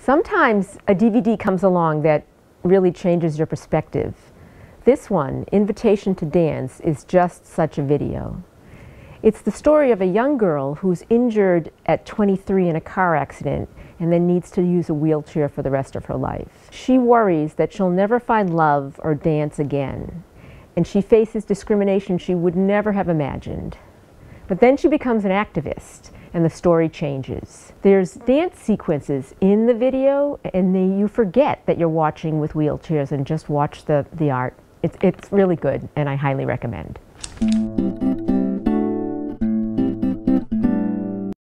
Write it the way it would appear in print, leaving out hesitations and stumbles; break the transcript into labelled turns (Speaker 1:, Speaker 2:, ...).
Speaker 1: Sometimes a DVD comes along that really changes your perspective. This one, Invitation to Dance, is just such a video. It's the story of a young girl who's injured at 23 in a car accident and then needs to use a wheelchair for the rest of her life. She worries that she'll never find love or dance again, and she faces discrimination she would never have imagined. But then she becomes an activist, and the story changes. There's dance sequences in the video, and you forget that you're watching with wheelchairs and just watch the art. It's really good, and I highly recommend.